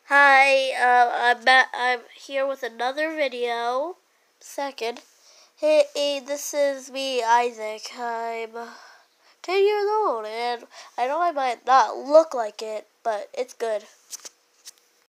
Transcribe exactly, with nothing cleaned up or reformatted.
Hi, uh, I'm back, I'm here with another video. Second, hey, hey, this is me, Isaac. I'm ten years old, and I know I might not look like it, but it's good.